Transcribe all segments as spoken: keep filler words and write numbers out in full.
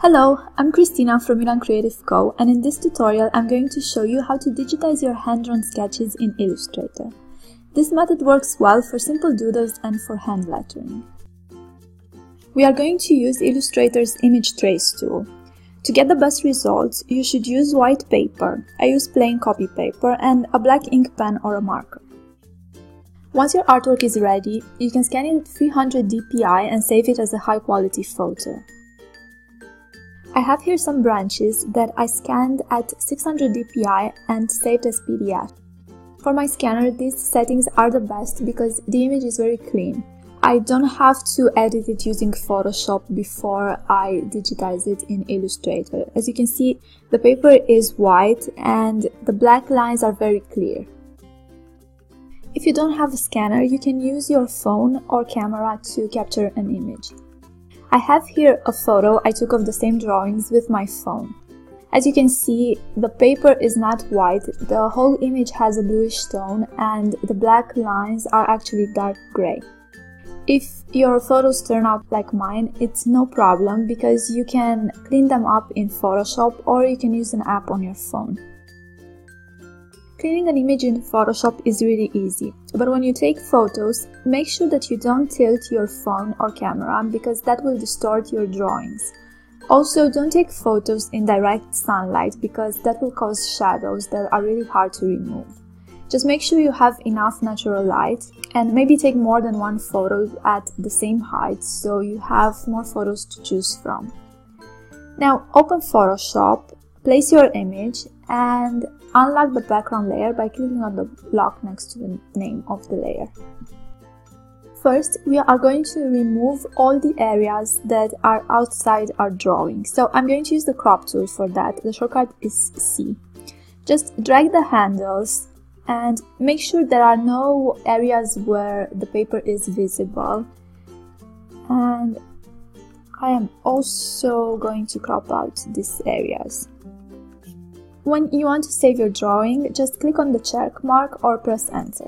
Hello, I'm Christina from Milan Creative Co, and in this tutorial I'm going to show you how to digitize your hand-drawn sketches in Illustrator. This method works well for simple doodles and for hand lettering. We are going to use Illustrator's image trace tool. To get the best results, you should use white paper. I use plain copy paper and a black ink pen or a marker. Once your artwork is ready, you can scan it at three hundred D P I and save it as a high-quality photo. I have here some branches that I scanned at six hundred D P I and saved as P D F. For my scanner, these settings are the best because the image is very clean. I don't have to edit it using Photoshop before I digitize it in Illustrator. As you can see, the paper is white and the black lines are very clear. If you don't have a scanner, you can use your phone or camera to capture an image. I have here a photo I took of the same drawings with my phone. As you can see, the paper is not white, the whole image has a bluish tone and the black lines are actually dark gray. If your photos turn out like mine, it's no problem because you can clean them up in Photoshop or you can use an app on your phone. Cleaning an image in Photoshop is really easy, but when you take photos, make sure that you don't tilt your phone or camera because that will distort your drawings. Also, don't take photos in direct sunlight because that will cause shadows that are really hard to remove. Just make sure you have enough natural light and maybe take more than one photo at the same height so you have more photos to choose from. Now open Photoshop, place your image and unlock the background layer by clicking on the block next to the name of the layer. First, we are going to remove all the areas that are outside our drawing. So I'm going to use the crop tool for that. The shortcut is C. Just drag the handles and make sure there are no areas where the paper is visible. And I am also going to crop out these areas. When you want to save your drawing, just click on the check mark or press enter.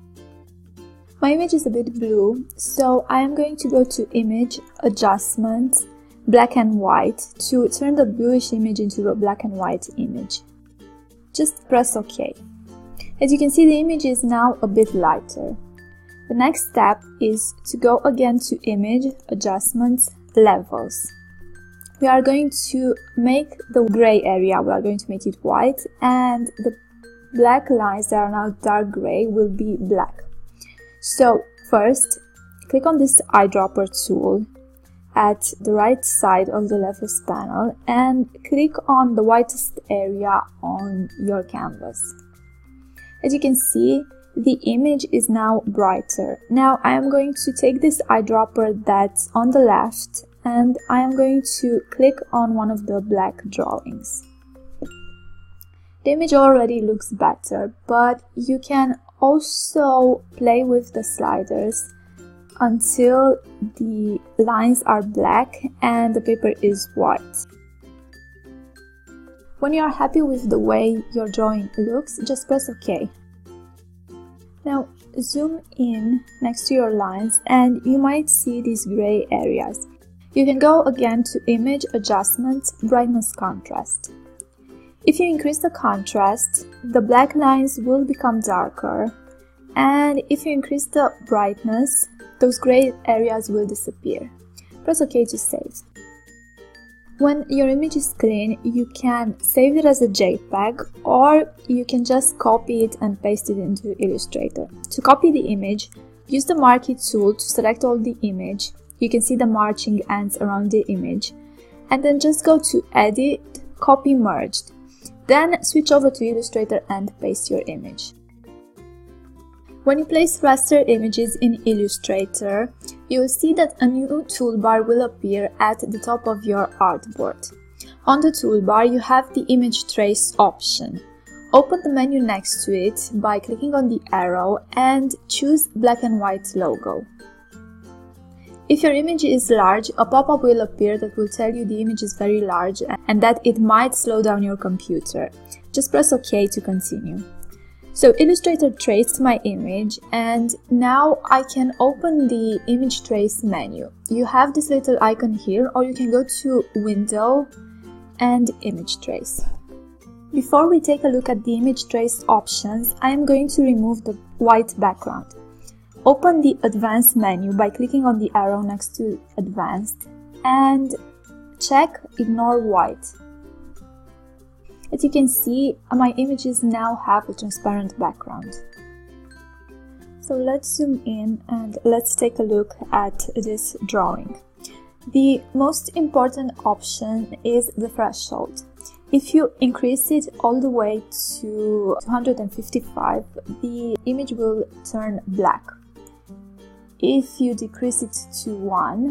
My image is a bit blue, so I am going to go to Image, Adjustment, Black and White to turn the bluish image into a black and white image. Just press OK. As you can see, the image is now a bit lighter. The next step is to go again to Image, Adjustments, Levels. We are going to make the gray area, we are going to make it white, and the black lines that are now dark gray will be black. So first, click on this eyedropper tool at the right side of the levels panel and click on the whitest area on your canvas. As you can see, the image is now brighter. Now I am going to take this eyedropper that's on the left and I am going to click on one of the black drawings. The image already looks better, but you can also play with the sliders until the lines are black and the paper is white. When you are happy with the way your drawing looks, just press OK. Now zoom in next to your lines and you might see these gray areas. You can go again to Image, Adjustments, Brightness, Contrast. If you increase the contrast, the black lines will become darker, and if you increase the brightness, those gray areas will disappear. Press OK to save. When your image is clean, you can save it as a JPEG or you can just copy it and paste it into Illustrator. To copy the image, use the marquee tool to select all the image. You can see the marching ants around the image, and then just go to Edit, Copy Merged. Then switch over to Illustrator and paste your image. When you place raster images in Illustrator, you will see that a new toolbar will appear at the top of your artboard. On the toolbar, you have the Image Trace option. Open the menu next to it by clicking on the arrow and choose Black and White logo. If your image is large, a pop-up will appear that will tell you the image is very large and that it might slow down your computer. Just press OK to continue. So Illustrator traced my image, and now I can open the image trace menu. You have this little icon here, or you can go to Window and Image Trace. Before we take a look at the image trace options, I am going to remove the white background. Open the Advanced menu by clicking on the arrow next to Advanced and check Ignore White. As you can see, my images now have a transparent background. So let's zoom in and let's take a look at this drawing. The most important option is the threshold. If you increase it all the way to two hundred fifty-five, the image will turn black. If you decrease it to one,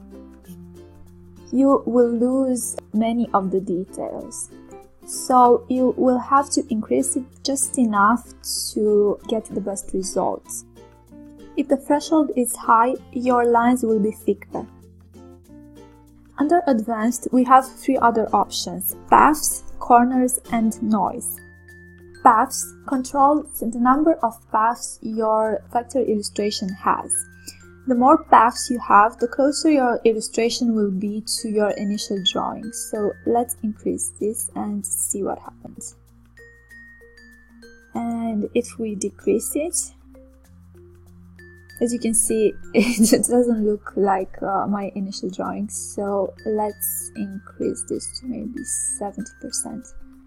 you will lose many of the details. So you will have to increase it just enough to get the best results. If the threshold is high, your lines will be thicker. Under Advanced, we have three other options: paths, corners, and noise. Paths control the number of paths your vector illustration has. The more paths you have, the closer your illustration will be to your initial drawing. So let's increase this and see what happens. And if we decrease it, as you can see, it doesn't look like uh, my initial drawing. So let's increase this to maybe seventy percent.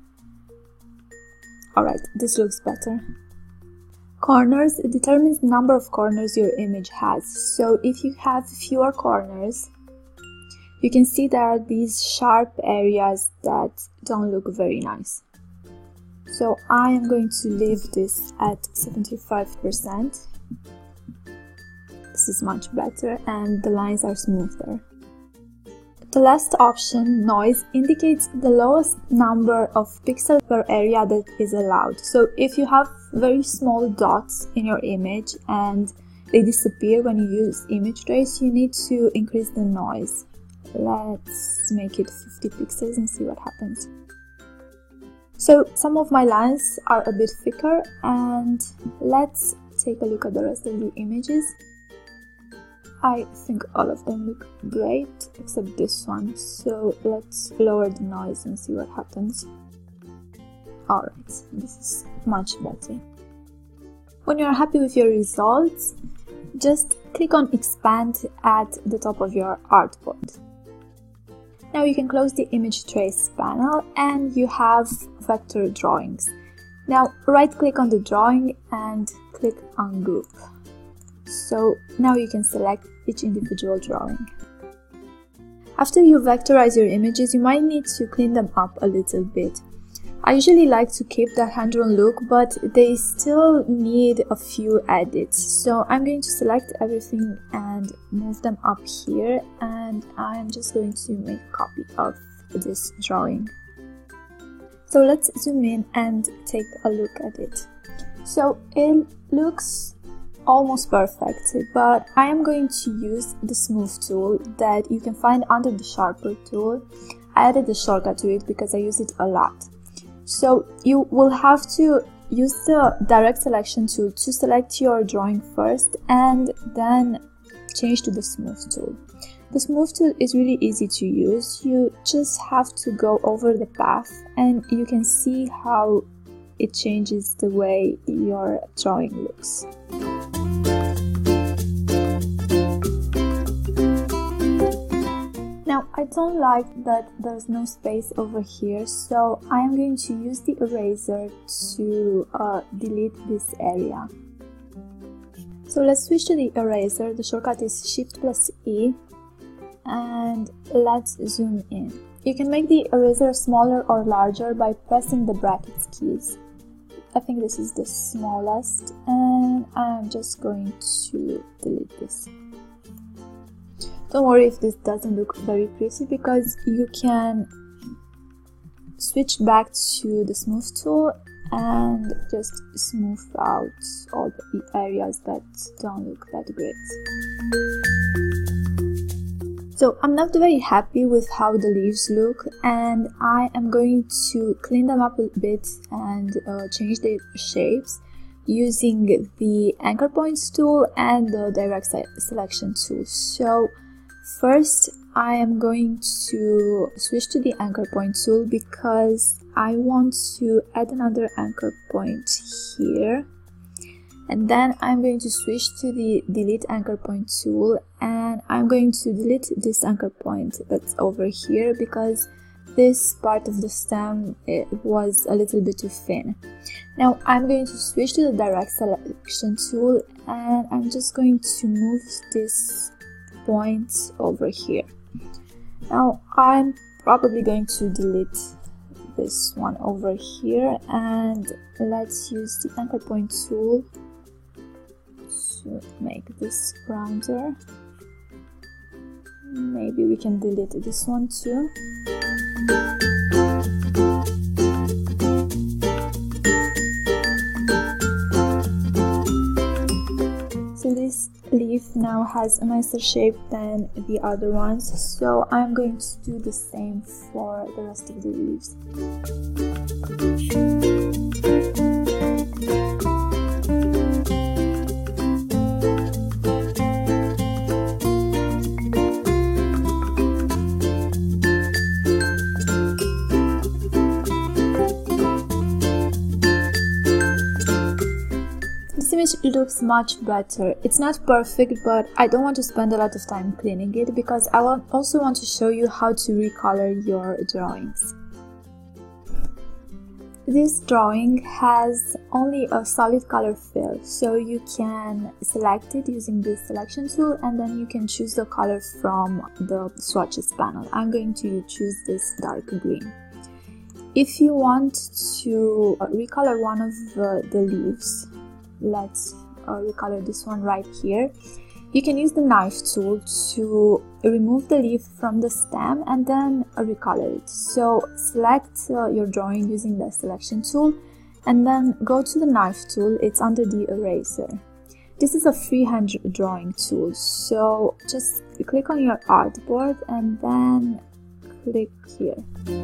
Alright, this looks better. Corners determines the number of corners your image has. So if you have fewer corners, you can see there are these sharp areas that don't look very nice. So I am going to leave this at seventy-five percent. This is much better and the lines are smoother. The last option, noise, indicates the lowest number of pixels per area that is allowed. So if you have very small dots in your image and they disappear when you use image trace, you need to increase the noise. Let's make it fifty pixels and see what happens. So some of my lines are a bit thicker, and let's take a look at the rest of the images. I think all of them look great except this one, so let's lower the noise and see what happens. Alright, this is much better. When you are happy with your results, just click on Expand at the top of your artboard. Now you can close the Image Trace panel and you have vector drawings. Now right click on the drawing and click on Group. So now you can select each individual drawing. After you vectorize your images, you might need to clean them up a little bit. I usually like to keep the hand-drawn look, but they still need a few edits. So I'm going to select everything and move them up here, and I'm just going to make a copy of this drawing. So let's zoom in and take a look at it. So it looks almost perfect, but I am going to use the smooth tool that you can find under the sharper tool. I added a shortcut to it because I use it a lot. So you will have to use the direct selection tool to select your drawing first and then change to the smooth tool. The smooth tool is really easy to use. You just have to go over the path and you can see how it changes the way your drawing looks. Now, I don't like that there's no space over here, so I am going to use the eraser to uh, delete this area. So let's switch to the eraser. The shortcut is Shift plus E, and let's zoom in. You can make the eraser smaller or larger by pressing the brackets keys. I think this is the smallest, and I'm just going to delete this. Don't worry if this doesn't look very pretty, because you can switch back to the smooth tool and just smooth out all the areas that don't look that great. So I'm not very happy with how the leaves look, and I am going to clean them up a bit and uh, change their shapes. using the anchor points tool and the direct selection tool. So first I am going to switch to the anchor point tool because I want to add another anchor point here, and then I'm going to switch to the delete anchor point tool, and I'm going to delete this anchor point that's over here because this part of the stem, it was a little bit too thin. Now I'm going to switch to the direct selection tool, and I'm just going to move this point over here. Now I'm probably going to delete this one over here, and let's use the anchor point tool to make this rounder. Maybe we can delete this one too. So this leaf now has a nicer shape than the other ones, so I'm going to do the same for the rest of the leaves. This image looks much better. It's not perfect, but I don't want to spend a lot of time cleaning it because I want, also want to show you how to recolor your drawings. This drawing has only a solid color fill, so you can select it using the selection tool, and then you can choose the color from the swatches panel. I'm going to choose this dark green. If you want to recolor one of the, the leaves, let's uh, recolor this one right here, you can use the knife tool to remove the leaf from the stem and then uh, recolor it. So select uh, your drawing using the selection tool and then go to the knife tool. It's under the eraser. This is a freehand drawing tool, so just click on your artboard and then click here.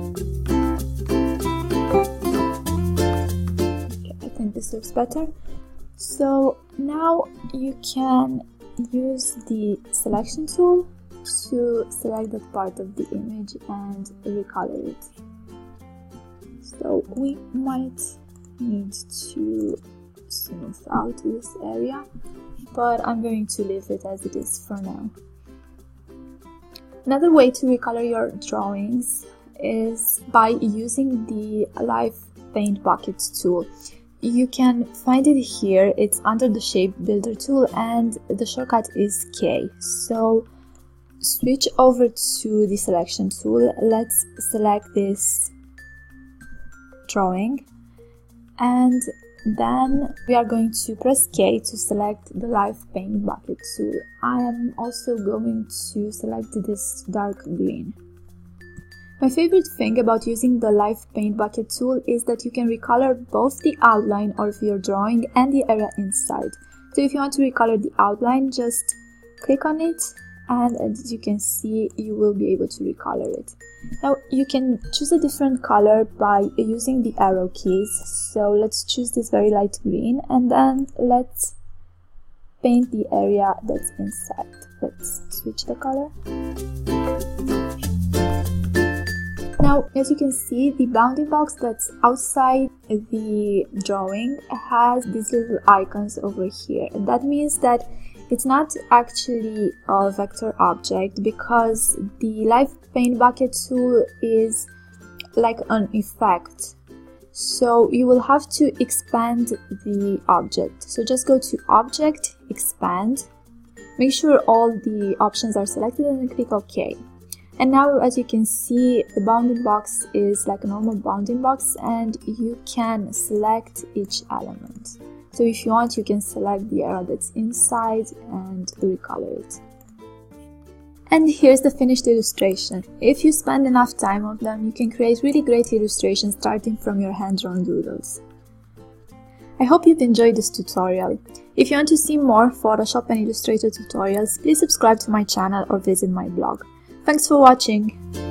Okay, I think this looks better. So now you can use the selection tool to select that part of the image and recolor it. So we might need to smooth out this area, but I'm going to leave it as it is for now. Another way to recolor your drawings is by using the Live Paint Buckets tool. You can find it here. It's under the Shape Builder tool and the shortcut is K. So switch over to the selection tool. Let's select this drawing and then we are going to press K to select the Live Paint Bucket tool. I am also going to select this dark green. My favorite thing about using the Live Paint Bucket tool is that you can recolor both the outline of your drawing and the area inside. So if you want to recolor the outline, just click on it and as you can see, you will be able to recolor it. Now you can choose a different color by using the arrow keys. So let's choose this very light green and then let's paint the area that's inside. Let's switch the color. Now, as you can see, the bounding box that's outside the drawing has these little icons over here. And that means that it's not actually a vector object because the Live Paint Bucket tool is like an effect. So you will have to expand the object. So just go to Object, Expand. Make sure all the options are selected and then click OK. And now, as you can see, the bounding box is like a normal bounding box and you can select each element. So if you want, you can select the area that's inside and recolor it. And here's the finished illustration. If you spend enough time on them, you can create really great illustrations starting from your hand-drawn doodles. I hope you've enjoyed this tutorial. If you want to see more Photoshop and Illustrator tutorials, please subscribe to my channel or visit my blog. Thanks for watching!